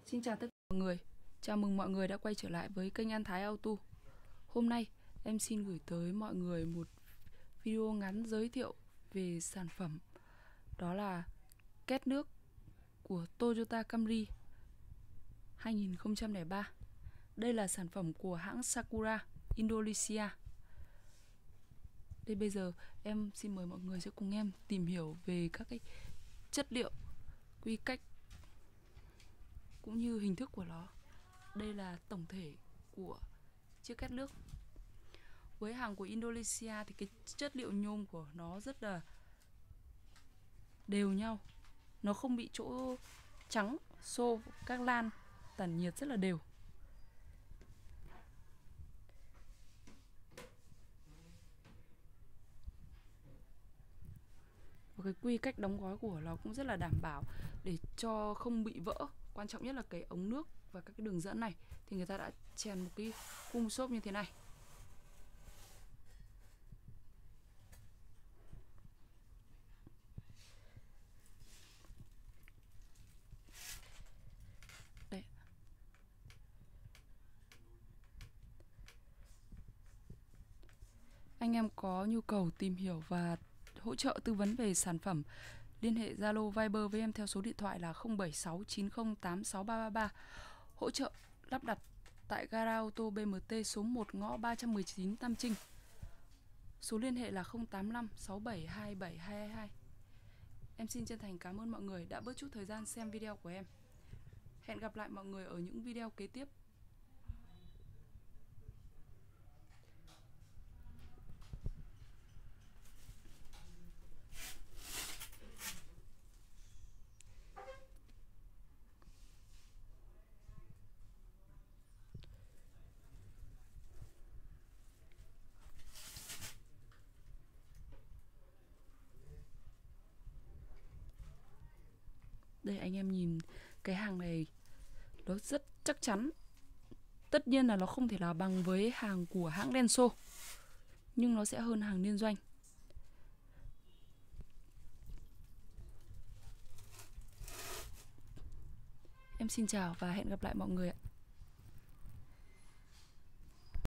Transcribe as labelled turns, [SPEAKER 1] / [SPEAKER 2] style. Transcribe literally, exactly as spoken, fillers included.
[SPEAKER 1] Xin chào tất cả mọi người. Chào mừng mọi người đã quay trở lại với kênh An Thái Auto. Hôm nay em xin gửi tới mọi người một video ngắn giới thiệu về sản phẩm, đó là két nước của Toyota Camry hai nghìn không trăm lẻ ba. Đây là sản phẩm của hãng Sakura Indonesia. Đây bây giờ em xin mời mọi người sẽ cùng em tìm hiểu về các cái chất liệu, quy cách cũng như hình thức của nó. Đây là tổng thể của chiếc két nước. Với hàng của Indonesia thì cái chất liệu nhôm của nó rất là đều nhau, nó không bị chỗ trắng, xô, các lan tản nhiệt rất là đều. Và cái quy cách đóng gói của nó cũng rất là đảm bảo để cho không bị vỡ. Quan trọng nhất là cái ống nước và các cái đường dẫn này thì người ta đã chèn một cái khung xốp như thế này. Đây. Anh em có nhu cầu tìm hiểu và hỗ trợ tư vấn về sản phẩm, liên hệ Zalo Viber với em theo số điện thoại là không bảy sáu chín không tám sáu ba ba ba. Hỗ trợ lắp đặt tại gara ô tô bê em tê số một ngõ ba trăm mười chín Tam Trinh. Số liên hệ là không tám năm sáu bảy hai bảy hai hai hai. Em xin chân thành cảm ơn mọi người đã bớt chút thời gian xem video của em. Hẹn gặp lại mọi người ở những video kế tiếp. Đây anh em nhìn cái hàng này nó rất chắc chắn. Tất nhiên là nó không thể là bằng với hàng của hãng Denso, nhưng nó sẽ hơn hàng liên doanh. Em xin chào và hẹn gặp lại mọi người ạ.